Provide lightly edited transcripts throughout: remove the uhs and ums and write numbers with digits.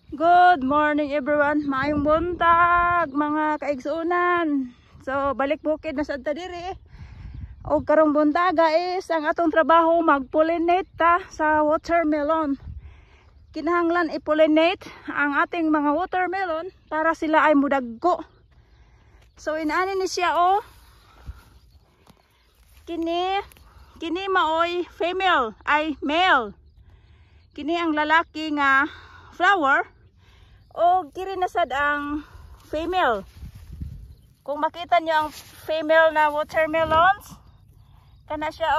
Good morning everyone. Maayong buntag mga kaigsuunan. So balik bukid na sad ta diri. Og karong buntaga is ang atong trabaho mag-pollinate ta sa watermelon. Kinahanglan i-pollinate ang ating mga watermelon para sila ay mudaggo. So inaani ni siya kini maoy female ay male. Kini ang lalaki nga flower. O kiri na sad ang female. Kung makita nyo ang female na watermelons, kana siya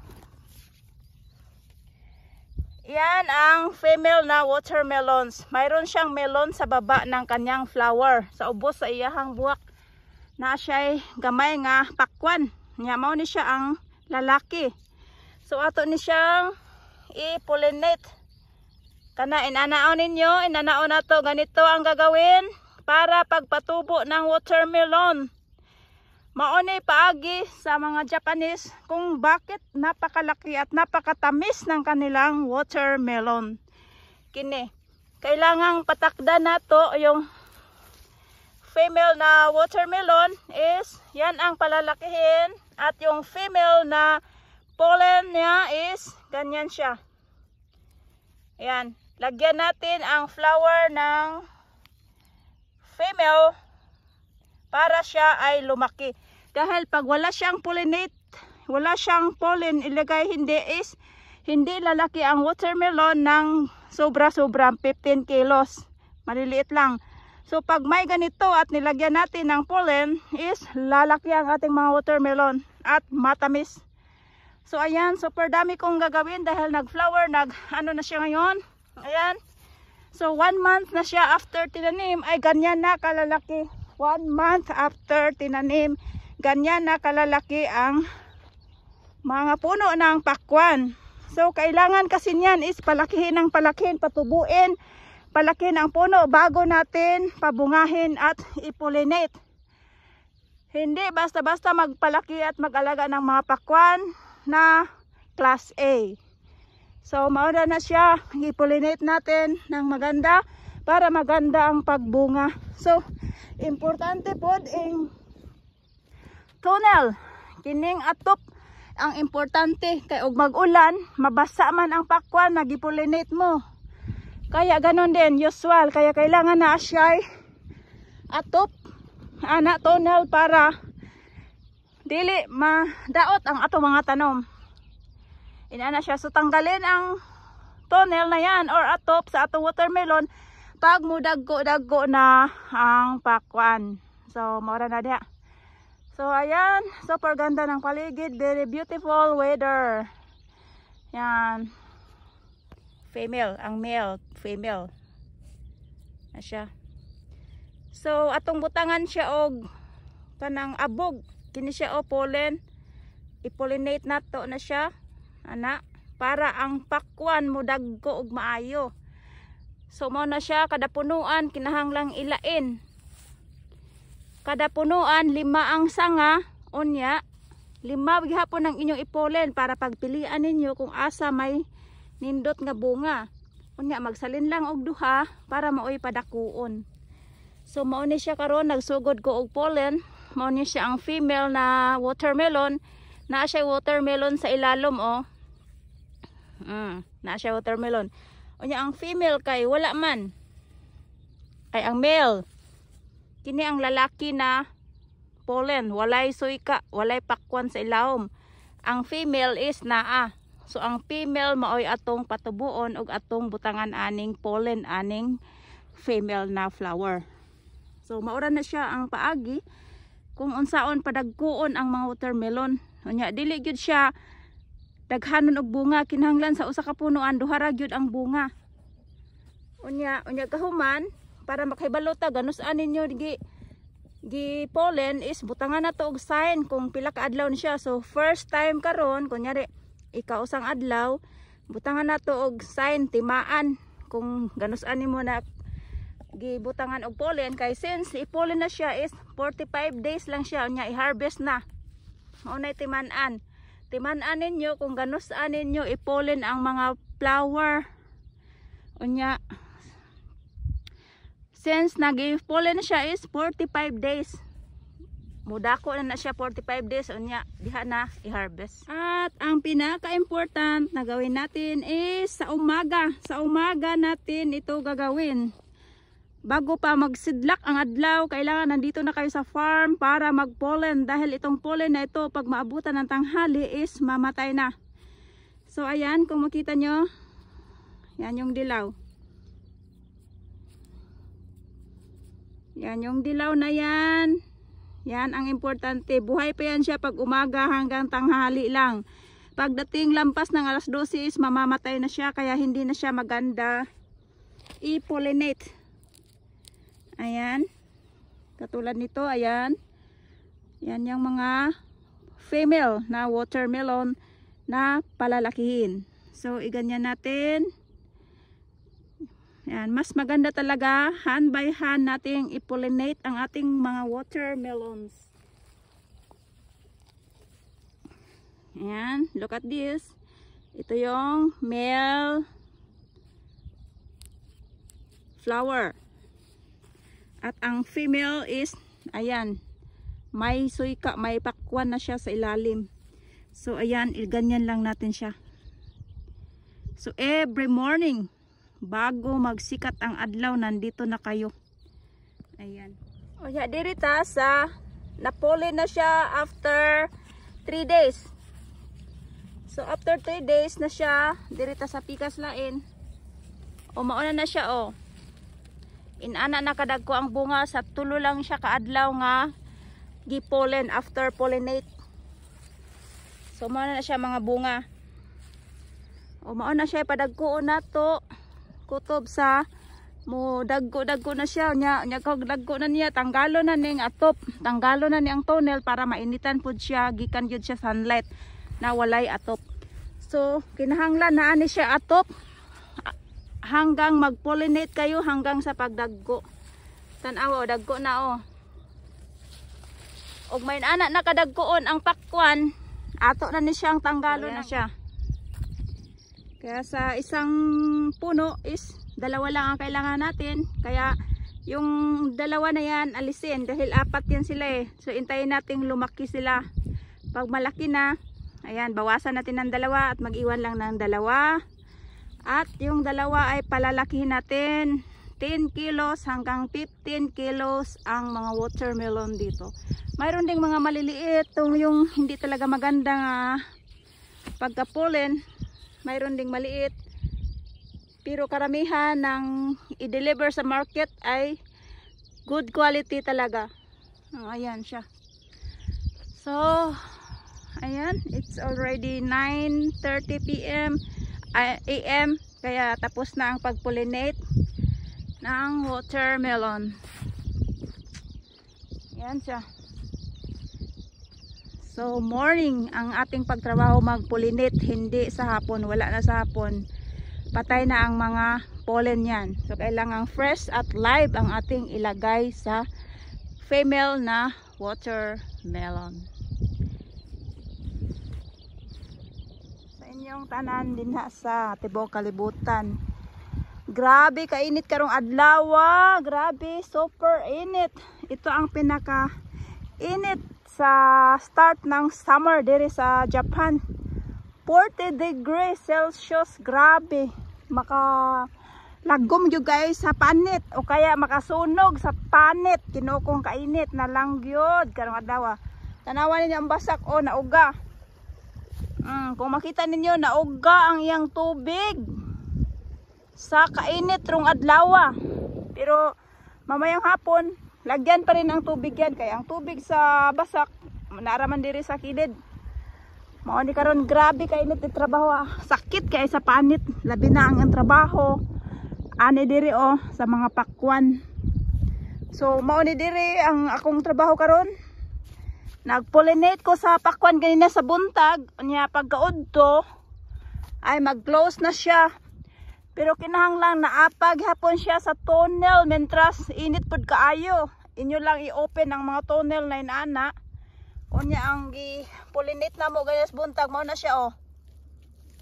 yan ang female na watermelons. Mayroon siyang melon sa baba ng kanyang flower. Sa ubos sa iyahang buwak na siya gamay nga pakwan. Nya mao ni siya ang lalaki. So ato ni siyang i-pollinate. Kana inanaon ninyo, inanaon nato ganito ang gagawin para pagpatubo ng watermelon. Mauni paagi sa mga Japanese kung bakit napakalaki at napakatamis ng kanilang watermelon. Kini, kailangang patakdan nato yung female na watermelon is yan ang palalakihin at yung female na pollen niya is ganyan siya. Ayan. Lagyan natin ang flower ng female para siya ay lumaki. Dahil pag wala siyang pollinate, wala siyang pollen ilagay, hindi lalaki ang watermelon ng sobra-sobra 15 kilos. Maliliit lang. So pag may ganito at nilagyan natin ng pollen is lalaki ang ating mga watermelon at matamis. So ayan, super dami kong gagawin dahil nag-flower, ano na siya ngayon. Ayan. So 1 month na siya after tinanim ay ganyan na kalalaki. 1 month after tinanim, ganyan na kalalaki ang mga puno ng pakwan. So kailangan kasi niyan is palakihin ng palakihin, patubuin, palakihin ang puno bago natin pabungahin at i-pollinate. Hindi basta-basta magpalaki at mag-alaga ng mga pakwan na class A. So mauna na siya, i-pollinate natin ng maganda para maganda ang pagbunga. So importante pod ang tunnel, kining atop ang importante kay og mag-ulan, mabasa man ang pakwan na gi-pollinate mo. Kaya ganon din usual, kaya kailangan na siya atop ana tunnel para dili madaot ang ato mga tanom. Inana siya. So tanggalin ang tunnel na yan or atop sa atong watermelon pag mudaggo-daggo na ang pakwan. So maura na diha. So ayan, super ganda ng paligid, very beautiful weather. Yan. Female, ang male, female. Na siya. So atong butangan siya og kanang abog. Kini siya pollen. I-pollinate nato na siya. Ana, para ang pakwan mo daggo og maayo. So mao na siya, kada punuan kinahanglang ilain. Kada punuan 5 ang sanga, unya 5 gihapon ang inyong ipollen para pagpilian ninyo kung asa may nindot nga bunga. Unya magsalin lang og duha para maoy padakuon. So mao ni siya karon, nagsugod ko og pollen. Mao ni siya ang female na watermelon. Naa siya watermelon sa ilalom naa siya watermelon. Unya ang female kay wala man. Ay ang male. Kini ang lalaki na pollen, walay suika, walay pakwan sa ilawom. Ang female is naa. So ang female maoy atong patubuon og atong butangan aning pollen aning female na flower. So maura na siya ang paagi kung unsaon padagkuon ang mga watermelon. Unya dili gyud siya daghanon og bunga, kinahanglan sa usa ka punuan duha ra gyud ang bunga. Unya kahuman para makahibalo ta ganus-an ninyo gi pollen is butangan nato og sign kung pila ka adlaw ni siya. So first time karon kunyari ikausang adlaw, butangan nato og sign timaan kung ganus-an nimo na gibutangan og pollen kay since i-pollen na siya is 45 days lang siya unya i-harvest na. Mao nay timan-an. Timan-an ninyo kung ganus-an ninyo i-pollen ang mga flower. Unya since nag-pollen na siya is 45 days. Mudako na siya 45 days, unya diha na i-harvest. At ang pinaka-important na gawin natin is sa umaga. Sa umaga natin ito gagawin. Bago pa magsidlak ang adlaw, kailangan nandito na kayo sa farm para mag-pollen. Dahil itong pollen na ito, pag maabutan ng tanghali is mamatay na. So ayan, kung makita nyo, yan yung dilaw. Yan yung dilaw na yan. Yan ang importante. Buhay pa yan siya pag umaga hanggang tanghali lang. Pagdating lampas ng alas 12 is mamamatay na siya, kaya hindi na siya maganda i-pollinate. Ayan. Katulad nito, ayan. Yan yung mga female na watermelon na palalakihin. So, iganyan natin. Yan, mas maganda talaga hand by hand nating i-pollinate ang ating mga watermelons. Ayan, look at this. Ito yung male flower. At ang female is, ayan, may suyka, may pakwan na siya sa ilalim. So ayan, ganyan lang natin siya. So every morning, bago magsikat ang adlaw, nandito na kayo. Ayan. O ya, dirita sa napollen na siya after 3 days. So after 3 days na siya, dirita sa pikas lain. O mauna na siya o. Inana na kadagko ang bunga, sa tulo lang siya kaadlaw nga gi-pollen after pollinate. So mauna na siya mga bunga. O mauna siya padagko na to. Kutob sa mo dagko na siya nya kog dagko na niya, tanggalo na ning atop, tanggalo na ni ang tunnel para mainitan pud siya, gikan gyud siya sunlight na walay atop. So kinahanglan na ani siya atop hanggang mag-pollinate kayo hanggang sa pagdagko. Tan-aw dagko na o. Og may anak na kadagkoon ang pakwan, ato na ni siyang tanggalo na siya. Kaya sa isang puno is dalawa lang ang kailangan natin. Kaya yung dalawa na yan alisin dahil 4 yan sila eh. So intayin natin lumaki sila. Pag malaki na, ayan, bawasan natin ng 2 at mag-iwan lang ng 2. At yung 2 ay palalakihin natin. 10 kilos hanggang 15 kilos ang mga watermelon dito. Mayroon ding mga maliliit, yung hindi talaga maganda nga pagka-pollen. Mayroon ding maliit, pero karamihan ng i-deliver sa market ay good quality talaga. Ayan siya. So ayan, it's already 9:30 PM AM, kaya tapos na ang pag-pollinate ng watermelon. Ayan siya. So morning ang ating pagtrabaho, mag-pollinate, hindi sa hapon, wala na sa hapon. Patay na ang mga pollen yan. So kailangan fresh at live ang ating ilagay sa female na watermelon. Sa inyong tanan din sa tibok kalibutan. Grabe kainit karong adlaw, grabe, super init. Ito ang pinaka init sa start ng summer diri sa Japan. 40 degrees Celsius, grabe. Lagom yung guys sa panit o kaya makasunog sa panit. Kinukong kainit na lang yun karong adlaw. Tanawan ninyo ang basak o nauga. Kung makita ninyo, nauga ang iyang tubig sa kainit rong adlaw. Pero mamayang hapon lagyan pa rin ang tubig yan, kaya ang tubig sa basak naaraman diri sa kilid. Mao ni karon, grabe kainit ni trabaho. Sakit kay sa panit, labi na ang trabaho ani diri sa mga pakwan. So mao ni diri ang akong trabaho karon. Nag-pollinate ko sa pakwan kanina sa buntag, nya pagkaudto ay mag-close na siya. Pero kinahanglang naapag hapon siya sa tunnel mentras init pud kaayo. Inyo lang i-open ang mga tunnel na inana. Unya ang i-pollinate na mo gayas buntag, mo na siya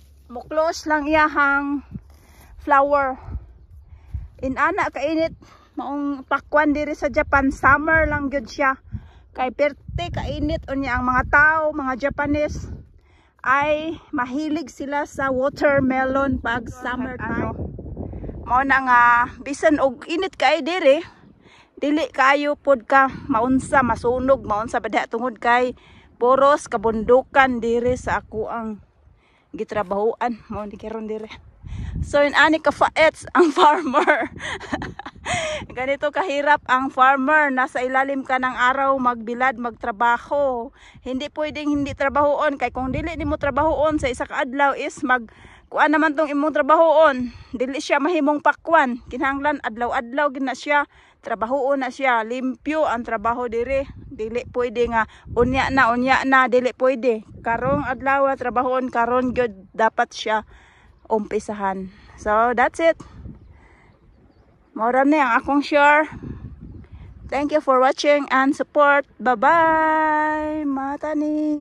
Mo close lang iyahang flower. Inana kainit maong pakwan diri sa Japan, summer lang gyud siya. Kay perte kainit unya ang mga tao, mga Japanese ay mahilig sila sa watermelon pag summer time. Mao na nga bisan og init kay diri, dili kayo pod ka maunsa masunog, maunsa bada tungod kay puros kabundukan diri sa ako ang gitrabahoan mo di karon dire. So in ani ka faets ang farmer. Ganito kahirap ang farmer, nasa ilalim ka ng araw magbilad magtrabaho. Hindi pwedeng hindi trabahoon kay kung dili nimo trabahoon sa isa ka adlaw is kuan naman tong imong trabahoon. Dili siya mahimong pakwan. Kinahanglan adlaw-adlaw gid na siya. Trabahoon na siya, limpyo ang trabaho dire. Dili pwede nga unya na dili pwede. Karong adlaw trabahoon karon gyud dapat siya umpisahan. So that's it. Mora na ang akong share. Thank you for watching and support. Bye bye. Matani.